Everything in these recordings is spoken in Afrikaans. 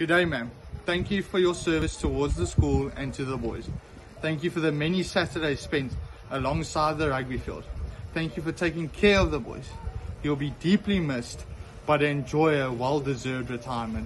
Good day, ma'am. Thank you for your service towards the school and to the boys. Thank you for the many Saturdays spent alongside the rugby field. Thank you for taking care of the boys. You'll be deeply missed, but enjoy a well-deserved retirement.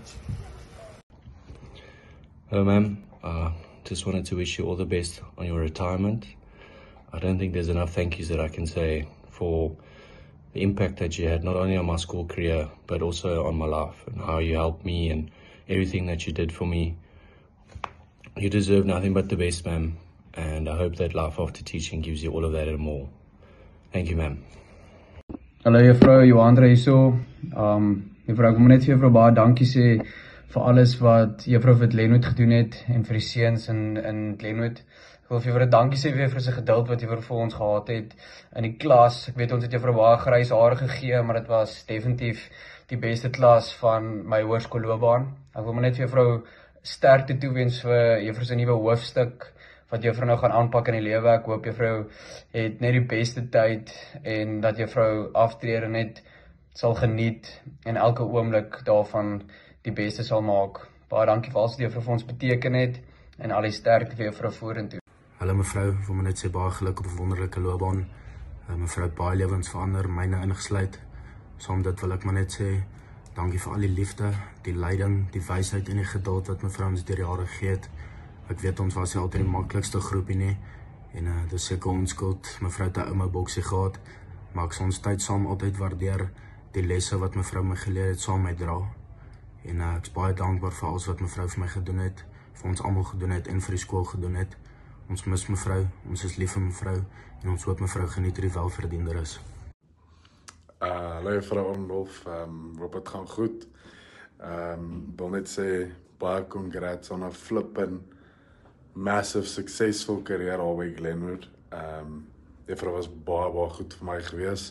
Hello, ma'am. Just wanted to wish you all the best on your retirement. I don't think there's enough thank yous that I can say for the impact that you had, not only on my school career, but also on my life, and how you helped me and everything that you did for me. You deserve nothing but the best, ma'am, and I hope that life after teaching gives you all of that and more. Thank you, ma'am. Hallo juffrou Johanna hierso. Juffrou, ek moet net vir juffrou baie dankie sê vir alles wat juffrou vir Glenwood gedoen het en vir die seuns in Glenwood. Ek wil vir juffrou dankie sê vir sy geduld wat juffrou vir ons gehad het in die klas. Ek weet ons het juffrou baie grys hare gegee, maar dit was definitief die beste klas van my hoërskoolloopbaan. Ek wil maar net vir juffrou sterkte toewens vir juffrou se nuwe hoofstuk wat juffrou nou gaan aanpak in die lewe. Ek hoop juffrou het net die beste tyd en dat juffrou aftrede net sal geniet en elke oomblik daarvan die beste sal maak. Baie dankie vir alles wat juffrou vir ons beteken het en al die sterkte vir juffrou vorentoe. Hallo mevrou, wil my net sê baie geluk op 'n wonderlike loopbaan. Mevrou het baie lewens verander, myne ingesluit. Saam dit wil ek maar net sê, dankie vir al die liefde, die leiding, die wysheid en die geduld wat mevrou ons deur die jare gegee het. Ek weet ons was nie altyd die maklikste groepie nie, en dis seker ons skuld, mevrou het 'n ouma boksie gehad, maar ek sal ons tyd saam altyd waardeer, die lesse wat mevrou my geleer het, saam met dra. En ek is baie dankbaar vir alles wat mevrou vir my gedoen het, vir ons almal gedoen het en vir die skool gedoen het. Ons mis mevrou, ons is lief vir mevrou, en ons hoop mevrou geniet die welverdiende rus. Hallo juffrou Adendorff, hoop het gaan goed. Wil net sê, baie congrats on 'n flippin' massive successful career al by Glenwood. Juffrou was baie goed vir my gewees.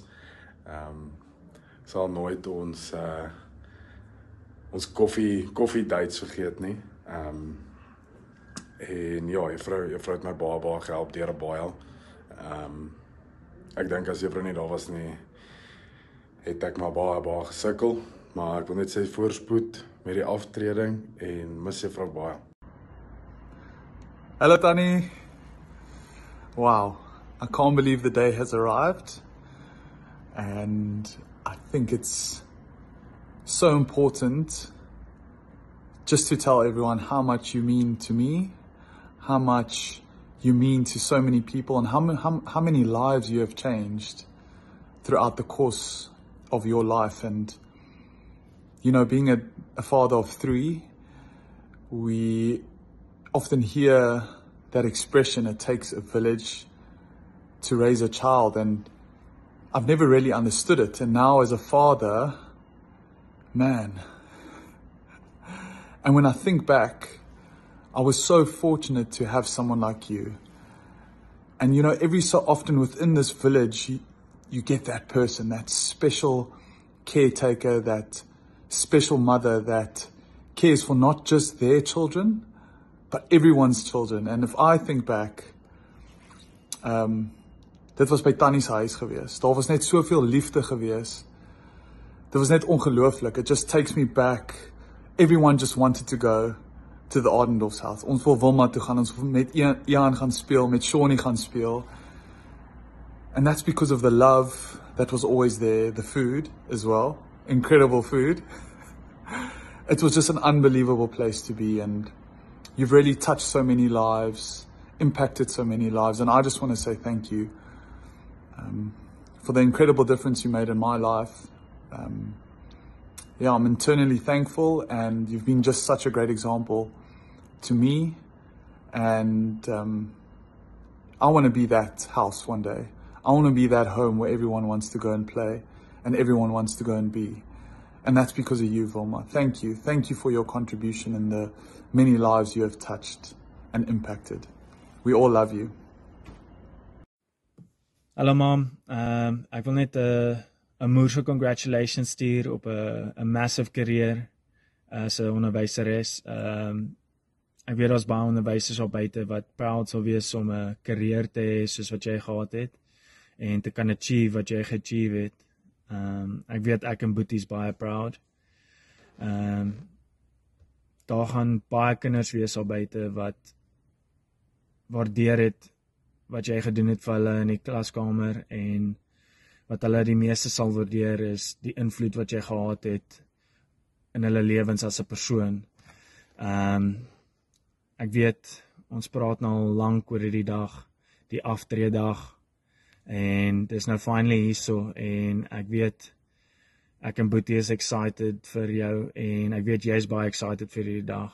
Sal nooit ons koffie dates vergeet nie. En ja, juffrou het my baie gehelp deur 'n baie. Ek dink as juffrou nie daar was nie, het ek maar baie gesukkel, maar ek wil net sê voorspoed met die aftreding en mis juffrou baie. Hello, Tannie. Wow, I can't believe the day has arrived. And I think it's so important just to tell everyone how much you mean to me, how much you mean to so many people, and how many lives you have changed throughout the course of your life. And, you know, being a father of 3, we often hear that expression, it takes a village to raise a child, and I've never really understood it. And now as a father, man, and when I think back, I was so fortunate to have someone like you. And you know, every so often within this village, you get that person, that special caretaker, that special mother that cares for not just their children, but everyone's children. And if I think back, dit was by Tannie's huis gewees. Daar was net soveel liefde gewees. Dit was net ongelooflik. It just takes me back. Everyone just wanted to go to the Adendorff's house. Ons wil Wilma toe gaan, ons wil met Ian gaan speel, met Shaun gaan speel. And that's because of the love that was always there, the food as well. Incredible food. It was just an unbelievable place to be, and you've really touched so many lives, impacted so many lives, and I just want to say thank you for the incredible difference you made in my life. Yeah, I'm eternally thankful, and you've been just such a great example to me, and I want to be that house one day. I want to be that home where everyone wants to go and play and everyone wants to go and be. And that's because of you, Wilma. Thank you. Thank you for your contribution and the many lives you have touched and impacted. We all love you. Hallo Mom, ek wil net 'n moerse congratulations stuur op 'n massive career as 'n onderwyseres. Ek weet daar's baie onderwysers op buite wat proud sal wees om 'n career te hê soos wat jy gehad het en te kan achieve wat jy geachieve het. Ek weet ek en Boetie is baie proud. daar gaan baie kinders wees al buite wat waardeer het wat jy gedoen het vir hulle in die klaskamer, en wat hulle die meeste sal waardeer is die invloed wat jy gehad het in hulle lewens as 'n persoon. Ek weet, ons praat nou al lank oor die dag, die aftreedag, en dis nou finally hierso, en ek weet, ek en Boetie is excited vir jou, en ek weet jy is baie excited vir die dag.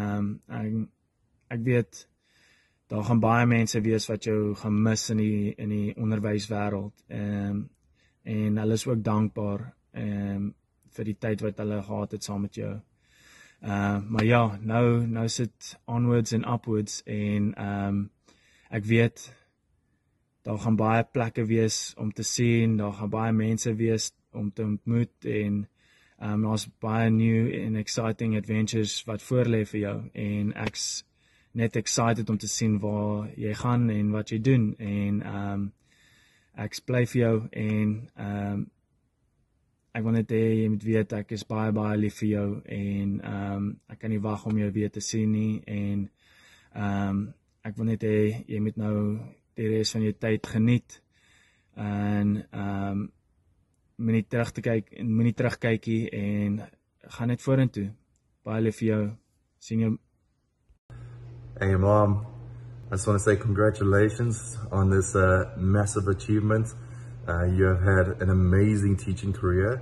Ek weet, daar gaan baie mense wees wat jou gaan mis in die onderwyswêreld, en hulle is ook dankbaar vir die tyd wat hulle gehad het saam met jou. Maar ja, nou sit onwards and upwards, en ek weet, daar gaan baie plekke wees om te sien, daar gaan baie mense wees om te ontmoet, en daar's baie new and exciting adventures wat voorlê vir jou, en ek's net excited om te sien waar jy gaan en wat jy doen, en ek bly vir jou, en ek wil net hê jy moet weet ek is baie baie lief vir jou, en ek kan nie wag om jou weer te sien nie, en ek wil net hê jy moet nou die res van jou tyd geniet, en moenie terugkyk nie, en gaan net vorentoe. Baie lief vir jou. Sien jou. Hey Mom, I just want to say congratulations on this massive achievement. You have had an amazing teaching career.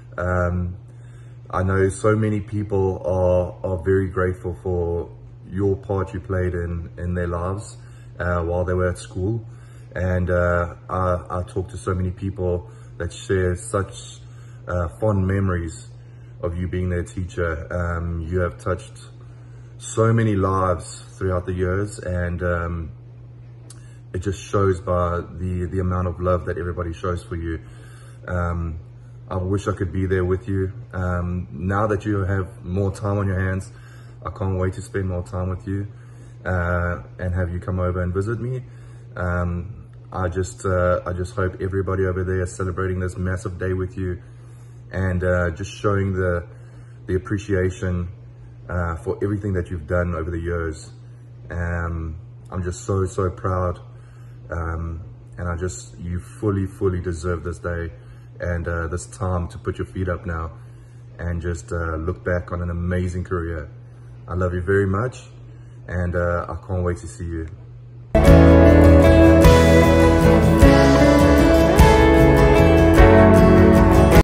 I know so many people are very grateful for your part you played in their lives while they were at school. And I talk to so many people that share such fond memories of you being their teacher. You have touched so many lives throughout the years, and it just shows by the amount of love that everybody shows for you. I wish I could be there with you. Now that you have more time on your hands, I can't wait to spend more time with you and have you come over and visit me. I just hope everybody over there is celebrating this massive day with you, and just showing the appreciation for everything that you've done over the years. I'm just so proud, and you fully deserve this day and this time to put your feet up now and just look back on an amazing career. I love you very much, and I can't wait to see you.